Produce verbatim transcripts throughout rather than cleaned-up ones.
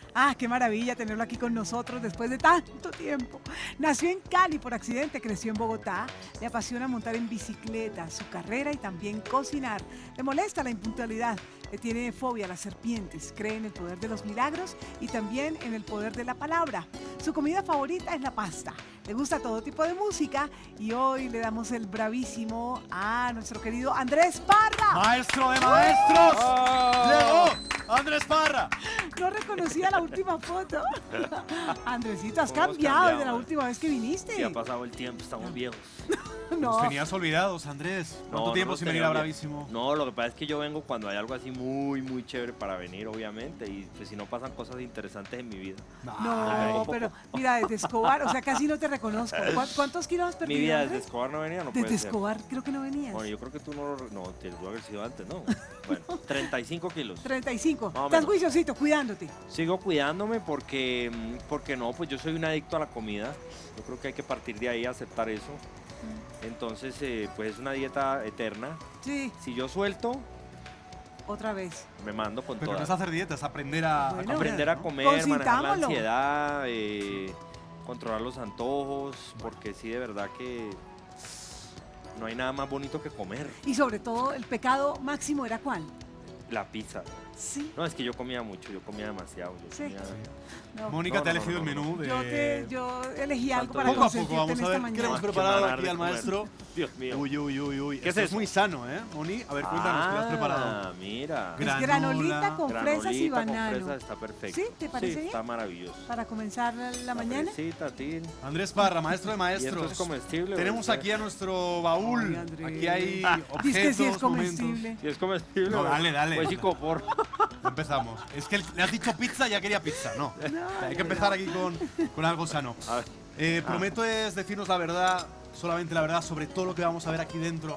Ah, qué maravilla tenerlo aquí con nosotros después de tanto tiempo. Nació en Cali por accidente, creció en Bogotá. Le apasiona montar en bicicleta, su carrera y también cocinar. Le molesta la impuntualidad. Le tiene fobia a las serpientes. Cree en el poder de los milagros y también en el poder de la palabra. Su comida favorita es la pasta. Le gusta todo tipo de música y hoy le damos el bravísimo a nuestro querido Andrés Parra. ¡Maestro de maestros! Oh. ¡Llegó Andrés Parra! No reconocía la última foto. Andresito, has ¿Cómo hemos cambiado cambiado, desde la eh? última vez que viniste. Sí, ha pasado el tiempo, estamos viejos. No. Nos tenías olvidados, Andrés. ¿Cuánto No, tiempo no sin los venir a tenía Bravísimo? No, lo que pasa es que yo vengo cuando hay algo así muy, muy chévere para venir, obviamente, y pues si no pasan cosas interesantes en mi vida. No, pero mira, desde Escobar, o sea, casi no te reconozco. ¿Cuán- ¿Cuántos kilos has Mi perdido, vida desde Andrés? Escobar no venía, no Desde puede ser. Escobar creo que no venías. Bueno, yo creo que tú no lo... No, te tuvo que haber sido antes, ¿no? Bueno, treinta y cinco kilos. treinta y cinco. Más o Estás menos. juiciosito, cuidándote. Sigo cuidándome porque, mm, porque no, pues yo soy un adicto a la comida. Yo creo que hay que partir de ahí a aceptar eso. Entonces, eh, pues es una dieta eterna. Sí, Si yo suelto, otra vez. me mando con Pero no todas. es hacer dieta, es aprender a, a Bueno. comer, Aprender a ¿no? comer, manejar la Consintámoslo. ansiedad, eh, controlar los antojos, porque sí, de verdad que no hay nada más bonito que comer. Y sobre todo, el pecado máximo era ¿cuál? La pizza. Sí. No, es que yo comía mucho, yo comía demasiado. Yo Sí. comía- No. Mónica No, te ha no, elegido no, el no, menú de... Yo, te, yo elegí algo Tanto para Poco a poco consentirte vamos en a esta ver mañana. qué hemos Qué preparado manera aquí de al comer. maestro. Dios mío. Uy, uy, uy, uy. ¿Qué es Esto eso? muy sano, ¿eh, Moni? A ver, cuéntanos, ¿qué has preparado? Ah, mira. Es Granola, granolita con fresas y Granolita con banano. fresas está perfecto. ¿Sí? ¿Te parece Sí, bien? está maravilloso. Para comenzar la, la mañana. Fresita, tin. Andrés Parra, maestro de Y esto es maestros. comestible. Tenemos ¿verdad? aquí a nuestro baúl. Ay, Andrés. Aquí hay objetos, Dice que sí es momentos. comestible. Si es comestible. No, ¿verdad? dale, dale. Pues psicopor. Empezamos. Es que le has dicho pizza, ya quería pizza. No. Hay que empezar aquí con, con algo sano. A ver. Eh, prometo es decirnos la verdad, solamente la verdad, sobre todo lo que vamos a ver aquí dentro.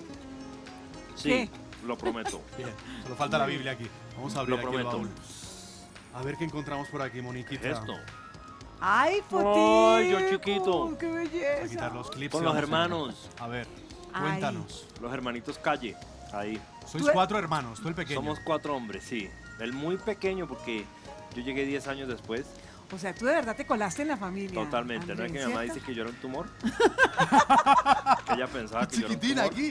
Sí, ¿Qué? lo prometo. Bien, solo falta la Biblia aquí. Vamos a abrir Lo aquí el prometo. baúl. A ver qué encontramos por aquí, Moniquita. Esto. ¡Ay, fotico! Ay, yo chiquito. ¡Qué A belleza! quitar los clips. Con y los vamos a- hermanos. A ver, Ay. cuéntanos. Los hermanitos Calle. Ahí. Sois Tú- cuatro hermanos, tú el pequeño. Somos cuatro hombres, sí. El muy pequeño porque yo llegué diez años después. O sea, tú de verdad te colaste en la familia. Totalmente. ¿No es que mi Andrés, mamá ¿cierto? dice que yo era un tumor? que ella pensaba que yo era un Chiquitina tumor. aquí.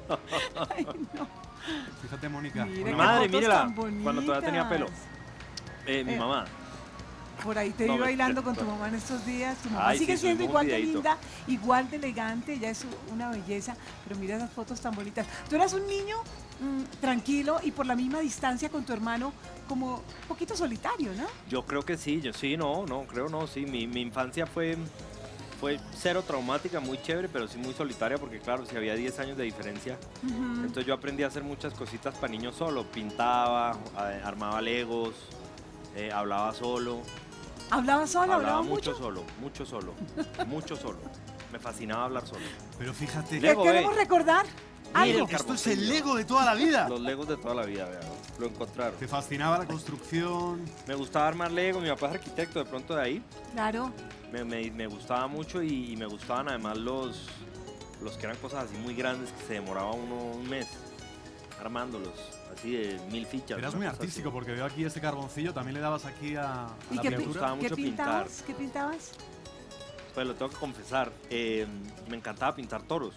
Fíjate, Mónica. Mira Mi qué madre, fotos mírala, tan cuando todavía tenía bonitas. pelo. Eh, mi Eh, mamá. Por ahí te No, vi me- bailando con me- tu mamá en estos días. Tu mamá Ay, sigue sí, siendo subimos igual un de videíto. linda, igual de elegante. Ella es una belleza. Pero mira esas fotos tan bonitas. Tú eras un niño mm, tranquilo y por la misma distancia con tu hermano, como un poquito solitario, ¿no? Yo creo que sí, yo sí, no, no, creo no, sí. Mi, mi infancia fue, fue cero traumática, muy chévere, pero sí muy solitaria porque claro, si había diez años de diferencia. Ujú. Entonces yo aprendí a hacer muchas cositas para niños solo. Pintaba, a- armaba legos, eh, hablaba solo. ¿Hablaba solo? Hablaba ¿Hablaba mucho mucho? solo, mucho solo, mucho solo. Me fascinaba hablar solo. Pero fíjate, ¿Qué Lego, queremos ve. recordar? Mire Algo. el esto es el Lego de toda la vida. Los legos de toda la vida, vean, lo encontraron. Te fascinaba la construcción. Me gustaba armar legos, mi papá es arquitecto, de pronto de ahí. Claro. Me, me- me gustaba mucho y, y me gustaban además los, los que eran cosas así muy grandes que se demoraba uno un mes armándolos, así de mil fichas. Eras una muy cosa artístico así. porque veo aquí ese carboncillo, también le dabas aquí a, a ¿Y la qué, me pi- pintura. gustaba qué mucho pintar. pintabas? ¿Qué pintabas? Pues lo tengo que confesar, eh, me encantaba pintar toros.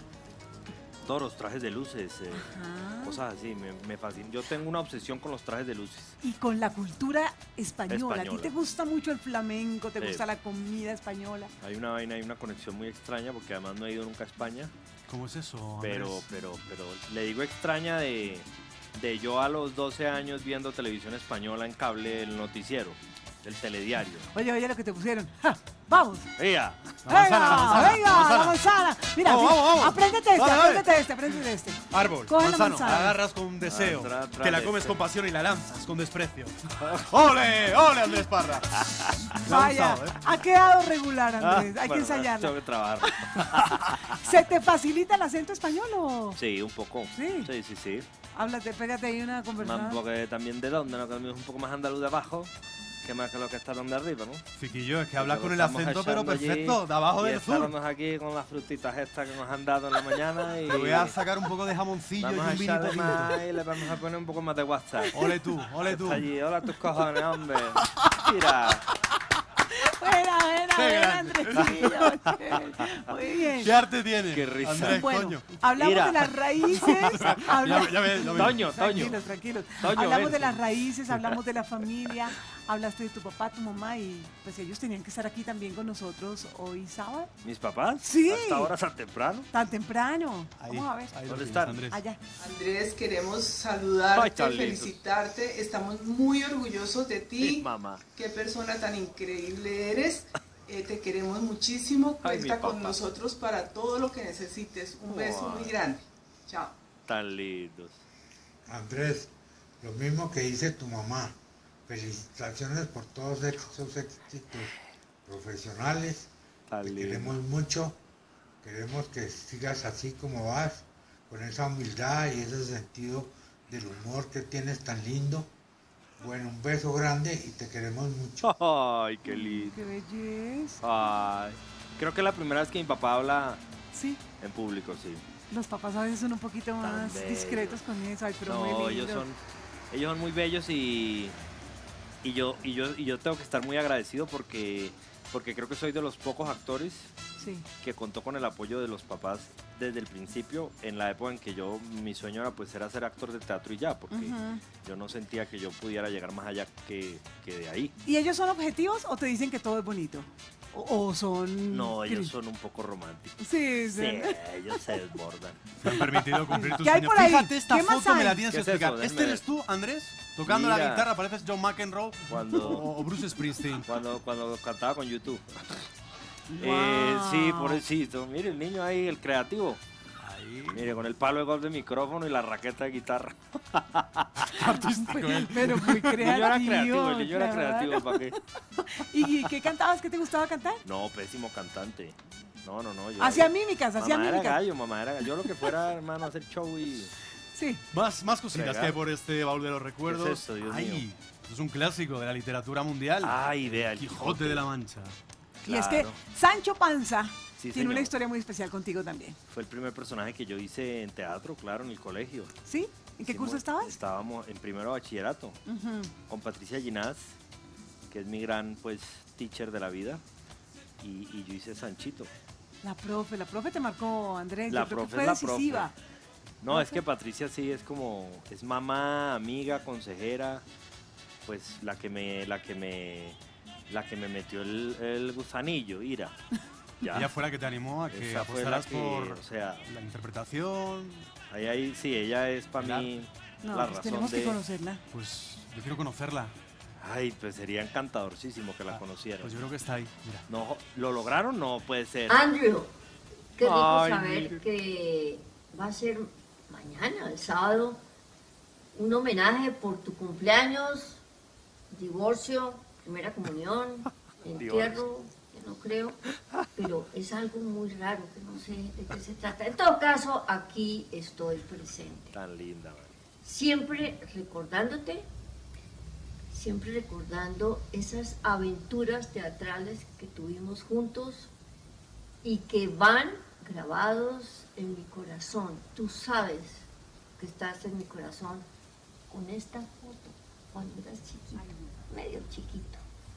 Toros, trajes de luces, eh, Ajá. cosas así, me, me fascina. Yo tengo una obsesión con los trajes de luces. Y con la cultura española. A ti Española. te gusta mucho el flamenco, te Sí. gusta la comida española. Hay una vaina, hay una conexión muy extraña porque además no he ido nunca a España. ¿Cómo es eso, Pero, Andrés? pero, pero le digo extraña de, de yo a los doce años viendo televisión española en cable, el noticiero, el telediario. Oye, oye lo que te pusieron. ¡Ja! ¡Vamos! ¡Ea! La manzana, la manzana, ¡Venga! la manzana. ¡La manzana! Mira, Vamos, sí, vamos, vamos. apréndete este, Dale, dale. apréndete este, apréndete este. Árbol, Coge la manzano, manzana. la agarras con deseo, Ah, tra- tra- te la de- comes con pasión y la lanzas con desprecio. ¡Ole! ¡Ole, Andrés Parra! Me ha Vaya, gustado, ¿eh? ha quedado regular, Ah, Andrés. Hay que bueno, ensayarla. Tengo que trabajar. ¿Se te facilita el acento español o...? Sí, un poco. Sí. Sí, sí, sí. Háblate, pégate ahí una Más, conversación. porque también de dónde, ¿no? Que el mío es un poco más andaluz de abajo. ¿Qué más que lo que está donde arriba, no? Fiquillo, es que hablas con el Estamos acento, pero echando allí perfecto, de abajo y del sur. estábamos aquí con las frutitas estas que nos han dado en la mañana y... Te voy a sacar un poco de jamoncillo y Vamos a un vinito echarle más tinto. y le vamos a poner un poco más de WhatsApp. Ole tú, ole tú. Está allí, hola tus cojones, hombre. Mira. Buena, buena, Qué buena, grande. Andresillo. Che. Muy bien. ¿Qué arte tiene? Qué risa. Andrés, Bueno, coño. hablamos Mira. de las raíces. habla- Ya, ya ves, lo mismo. Toño, Toño. Tranquilos, tranquilos. Toño, hablamos ven. de las raíces, hablamos de la familia, hablaste de tu papá, tu mamá y pues ellos tenían que estar aquí también con nosotros hoy sábado. ¿Mis papás? Sí. ¿Hasta ahora tan temprano? Tan temprano. Ahí, Vamos a ver. ahí lo ¿Dónde tienes, están? Andrés. Allá. Andrés, queremos Ay, saludarte, tan lindos. felicitarte. Estamos muy orgullosos de Sí, ti. mamá. Qué persona tan increíble eres. Eh, te queremos muchísimo. Ay, mi Cuenta con papá. nosotros para todo lo que necesites. Un beso Ay. muy grande. Chao. Tan lindos. Andrés, lo mismo que dice tu mamá. Felicitaciones por todos esos éxitos profesionales. Tan Te lindos. queremos mucho. Queremos que sigas así como vas, con esa humildad y ese sentido del humor que tienes tan lindo. Bueno, un beso grande y te queremos mucho. Ay, qué lindo. Qué belleza. Ay. Creo que es la primera vez que mi papá habla Sí, en público, sí. los papás a veces son un poquito más bellos. discretos con eso. Ay, pero No, muy ellos lindo. son, ellos son muy bellos y, y yo y yo y yo tengo que estar muy agradecido porque porque creo que soy de los pocos actores Sí. que contó con el apoyo de los papás desde el principio, en la época en que yo mi sueño era pues era ser actor de teatro y ya, porque Ujú. yo no sentía que yo pudiera llegar más allá que, que de ahí. ¿Y ellos son objetivos o te dicen que todo es bonito? ¿O, o son...? No, ellos cri- son un poco románticos. Sí, sí. Sí, ellos se desbordan. Te han permitido cumplir tus ¿Qué hay sueños. por ahí? Fíjate, esta ¿Qué más foto me hay? la tienes ¿Qué que es explicar. eso? ¿Este Denme- eres tú, Andrés? Tocando la Mira. guitarra, pareces John McEnroe Cuando- o, o Bruce Springsteen. Cuando, cuando cantaba con YouTube. Wow. Eh, sí, pobrecito. Mire, el niño ahí, el creativo. Ahí. Mire, con el palo de golf de micrófono y la raqueta de guitarra. Artístico, ¿eh? Pero muy El niño era creativo. creativo, el niño era claro. creativo, ¿para qué? ¿Y, y qué cantabas? ¿Qué te gustaba cantar? No, pésimo cantante. No, no, no. Yo, Hacía mímicas, hacía mamá era mímicas. gallo, mamá era gallo. Yo lo que fuera, hermano, hacer show y... Sí. Más, más cositas Fregar. que hay por este baúl de los recuerdos. ¿Qué es esto, Dios Ay, mío? esto es un clásico de la literatura mundial. Ay, vea, el Quijote de la Mancha. Y es que Claro. Sancho Panza Sí, tiene una señor. historia muy especial contigo también. Fue el primer personaje que yo hice en teatro, claro, en el colegio. ¿Sí? ¿En qué Hicimos- curso estabas? Estábamos en primero de bachillerato. Ujú. Con Patricia Ginás, que es mi gran, pues, teacher de la vida. Y, y yo hice Sanchito. La profe, la profe te marcó, Andrés. La Yo creo que profe fue es la profe. decisiva. No, es que Patricia sí es como, es mamá, amiga, consejera, pues la que me, la que me, la que me metió el, el gusanillo, ira. Ya. Ella fue la que te animó a que Esa fue la apostaras que, por o sea, la interpretación. ahí, ahí, sí, ella es para Claro. mí No, la pues razón tenemos de, que conocerla. Pues yo quiero conocerla. ay, pues sería encantadorcísimo que la Ah, conocieran. Pues yo creo que está ahí. Mira. No, ¿lo lograron? No puede ser. Andrew, qué rico Ay, saber mire. que va a ser mañana, el sábado, un homenaje por tu cumpleaños, divorcio, primera comunión, entierro, que no creo, pero es algo muy raro, que no sé de qué se trata. En todo caso, aquí estoy presente. Tan linda, man. Siempre recordándote, siempre recordando esas aventuras teatrales que tuvimos juntos y que van grabados en mi corazón. Tú sabes que estás en mi corazón con esta foto cuando eras chiquito, medio chiquito.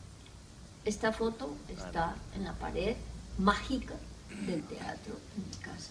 Esta foto está en la pared mágica del teatro en mi casa.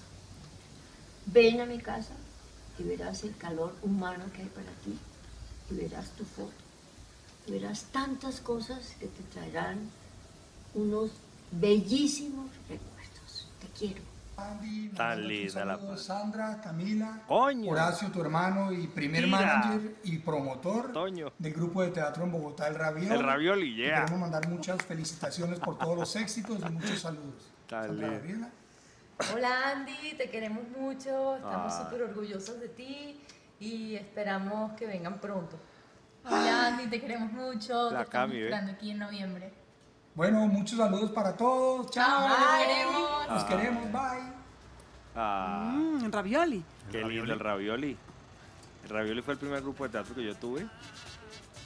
Ven a mi casa y verás el calor humano que hay para ti y verás tu foto. Y verás tantas cosas que te traerán unos bellísimos recuerdos. Te quiero. Andy, Tan mandándote un linda la saludo, paz. Sandra, Camila, Coño. Horacio, tu hermano y primer Mira. manager y promotor Toño. del grupo de teatro en Bogotá, El Ravioli. El ravioli, Te yeah. Queremos mandar muchas felicitaciones por todos los éxitos y muchos saludos. Tan Sandra lindo. Gabriela. Hola Andy, te queremos mucho, estamos Ah. súper orgullosos de ti y esperamos que vengan pronto. Hola Andy, te queremos mucho, La te estamos Cami, ¿eh? esperando aquí en noviembre. Bueno, muchos saludos para todos. Chao. Te queremos. Los queremos. Bye. Ah, Mm, ravioli. qué lindo el ravioli. El ravioli fue el primer grupo de teatro que yo tuve.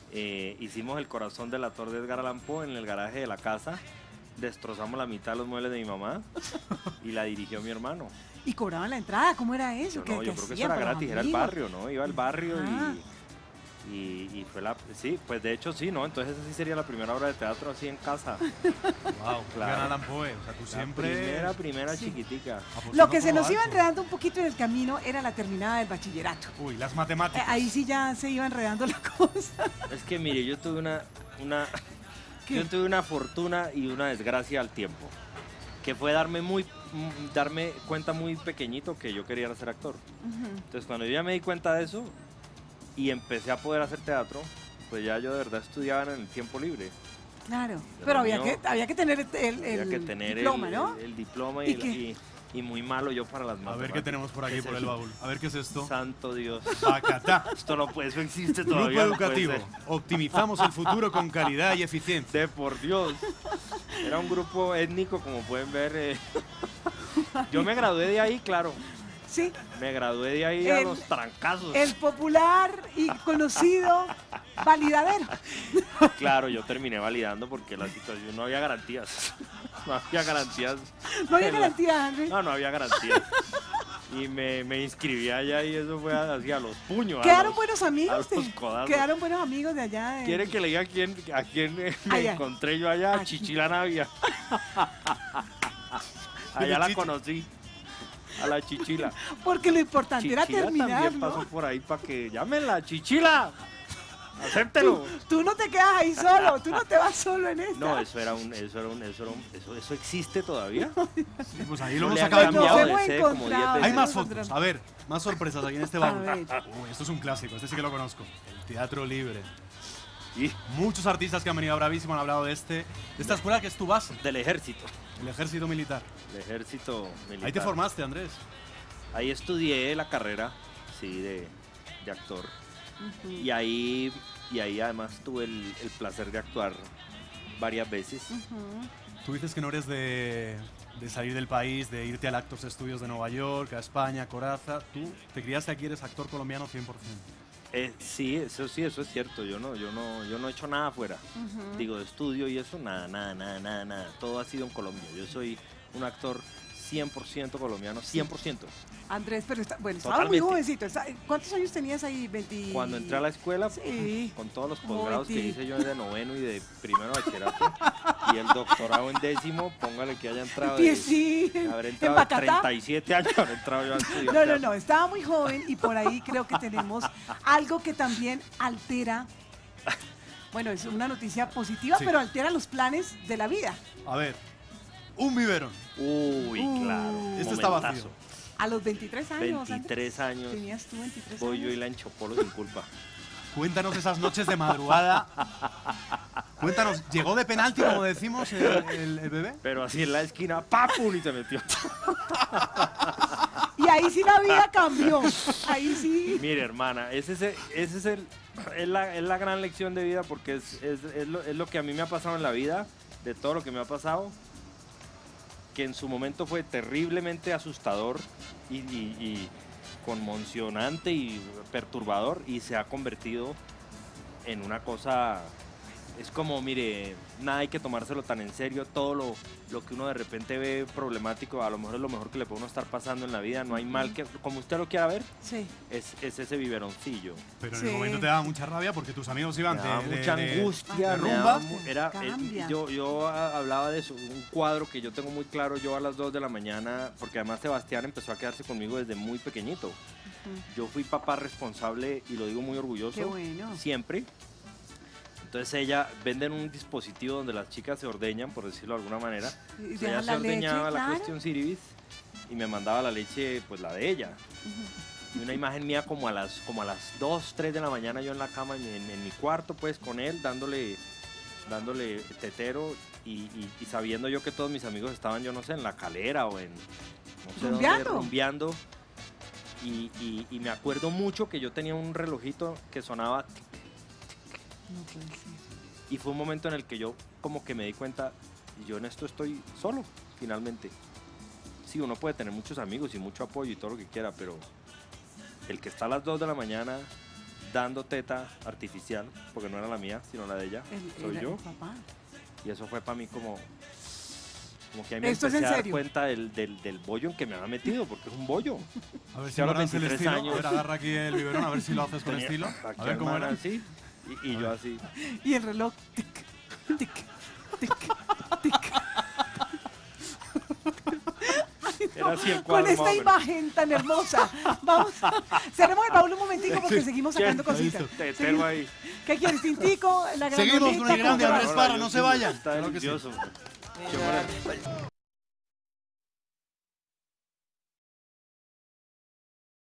Eh, hicimos El corazón del actor de Edgar Allan Poe en el garaje de la casa. Destrozamos la mitad de los muebles de mi mamá y la dirigió mi hermano. ¿Y cobraban la entrada? ¿Cómo era eso? Yo ¿Qué- no, qué yo creo que eso hacían era con los gratis, era el amigos? barrio, ¿no? Iba al barrio Ah. y, y, y fue la... Sí, pues de hecho sí, ¿no? Entonces esa sí sería la primera obra de teatro así en casa. Wow, Claro. gran Alan Poe. O sea, tú La siempre. primera, primera Sí. chiquitica. apostando Lo que por se nos iba alto. enredando un poquito en el camino era la terminada del bachillerato. Uy, las Eh, matemáticas. ahí sí ya se iba enredando la cosa. Es que mire, yo tuve una... una ¿Qué? yo tuve una fortuna y una desgracia al tiempo. Que fue darme muy mm, darme cuenta muy pequeñito que yo quería ser actor. Entonces cuando yo ya me di cuenta de eso y empecé a poder hacer teatro, pues ya yo de verdad estudiaba en el tiempo libre. Claro, Pero pero había mío- que, había que tener el, el- Había el que tener diploma, el, ¿no? el- el diploma ¿Y y, la- qué? y- y muy malo yo para las A matemáticas. ver qué tenemos por aquí, ¿Qué por es el eso? baúl. A ver qué es esto. Santo Dios. Bacatá. Esto no puede, eso existe Grupo todavía. no puede educativo. ser. Optimizamos el futuro con calidad y eficiencia. De por Dios. Era un grupo étnico, como pueden ver. eh. Yo me gradué de ahí, claro. Sí, Me gradué de ahí a El- los trancazos. el popular y conocido validadero. Claro, yo terminé validando porque la situación no había garantías. No había garantías. No había en la- garantía, Henry. No, no había garantías. Y me, me inscribí allá y eso fue así a los puños. a Quedaron los- buenos a amigos. los de- codazos. Quedaron buenos amigos de allá. de- ¿Quiere que le diga a quién, a quién eh, me Allá. encontré yo allá? Aquí. Chichila Navia. Allá la Chichi. conocí. A la Chichila. Porque lo importante era Chichila terminar, también ¿no? pasó por ahí para que llámenla, Chichila. Acéptelo. Tú no te quedas ahí solo, tú no te vas solo en esta. No, eso era un, eso era un, eso era un, eso, eso existe todavía. Sí, pues ahí lo No hemos le han sacado de Nos cambiado tu hemos de sede como diez encontrado. veces. Hay más Nos fotos. encontramos. A ver, más sorpresas aquí en este A baúl. ver. Uy, esto es un clásico, este sí que lo conozco. El teatro libre. Y Muchos artistas que han venido a Bravísimo han hablado de este, de esta escuela que es tu base, del ejército. el ejército militar. El ejército militar. Ahí te formaste, Andrés. Ahí estudié la carrera, sí, de, de actor. Y ahí, y ahí además tuve el, el placer de actuar varias veces. Tú dices que no eres de, de salir del país, de irte al Actors Studios de Nueva York, a España, a Coraza. Tú te criaste aquí, eres actor colombiano cien por ciento. Eh, sí, eso sí, eso es cierto. Yo no, yo no, yo no he hecho nada afuera. Digo, de estudio y eso, nada, nada, nada, nada, nada. Todo ha sido en Colombia. Yo soy un actor cien por ciento colombiano, cien por ciento. Andrés, pero está, bueno, estaba muy Totalmente. jovencito. Está- ¿Cuántos años tenías ahí? veinte... Cuando entré a la escuela, Sí. con todos los Como posgrados que veinte. hice yo de noveno y de primero bachillerato, y el doctorado en décimo, póngale que haya entrado. Pie, de- sí, Habré en entrado de Bacatá. treinta y siete años, habré entrado yo a estudiar No, no, teatro. no, estaba muy joven y por ahí creo que tenemos algo que también altera, bueno, es una noticia positiva, Sí. pero altera los planes de la vida. A ver, un biberón. Uy, Uh. claro. Este está momentazo. vacío. A los veintitrés años, veintitrés Andrés. años, Tenías tú veintitrés voy yo y años. la enchopolo sin culpa. Cuéntanos esas noches de madrugada. Cuéntanos, ¿llegó de penalti, como decimos, el, el- el bebé? Pero así en la esquina, ¡papum! Y se metió. Y ahí sí la vida cambió. Ahí sí. Mire, hermana, ese es, el- ese es, el, es, la, es la gran lección de vida porque es, es, es lo, es lo que a mí me ha pasado en la vida, de todo lo que me ha pasado, que en su momento fue terriblemente asustador y, y- y conmocionante y perturbador y se ha convertido en una cosa... Es como, mire, nada hay que tomárselo tan en serio, todo lo, lo que uno de repente ve problemático, a lo mejor es lo mejor que le puede uno estar pasando en la vida, no hay mal que, como usted lo quiera ver, Sí. es, es ese biberoncillo. Pero en Sí. el momento te daba mucha rabia porque tus amigos iban Me de, daba de- mucha de- angustia, de me rumba. daba mu- era, eh, Cambia. yo, yo ah, hablaba de eso, un cuadro que yo tengo muy claro, yo a las dos de la mañana, porque además Sebastián empezó a quedarse conmigo desde muy pequeñito. Yo fui papá responsable y lo digo muy orgulloso, Qué bueno. siempre. Entonces ella venden un dispositivo donde las chicas se ordeñan, por decirlo de alguna manera. Y Entonces, ella dejan se la leche, ordeñaba la claro. cuestión Siribis y me mandaba la leche, pues la de ella. Y una imagen mía como a las como a las dos, tres de la mañana yo en la cama, en, en- en mi cuarto, pues con él, dándole, dándole tetero y, y- y sabiendo yo que todos mis amigos estaban, yo no sé, en la calera o en, no sé dónde, Rumbeando. rumbeando. Y, y- y me acuerdo mucho que yo tenía un relojito que sonaba tic, No puede ser. y fue un momento en el que yo como que me di cuenta, yo en esto estoy solo, finalmente. Sí, uno puede tener muchos amigos y mucho apoyo y todo lo que quiera, pero el que está a las dos de la mañana dando teta artificial, porque no era la mía, sino la de ella. El- Soy el- yo. el papá. Y eso fue para mí como... Como que ahí me ¿Esto es empecé en a dar serio? cuenta del, del, del bollo en que me había metido, porque es un bollo. A ver si Sí, a los ahora haces el veintitrés estilo. años. A ver, agarra aquí el biberón, a ver si lo haces con Tenía estilo. aquí A ver cómo hermana era. así, y, y yo así. Y el reloj, tic, tic, tic, tic. Ay, no, Era así el con cuadro, esta más o menos. imagen tan hermosa. Vamos, cerremos el baúl un momentico porque seguimos sacando ¿Qué? cositas. Tetero Seguimos. ahí. ¿Qué quieres, tintico? La Seguimos con granolita, el grande ¿cómo te va? Andrés Parra, no se vayan. Está Claro que sí. delicioso. Qué bueno.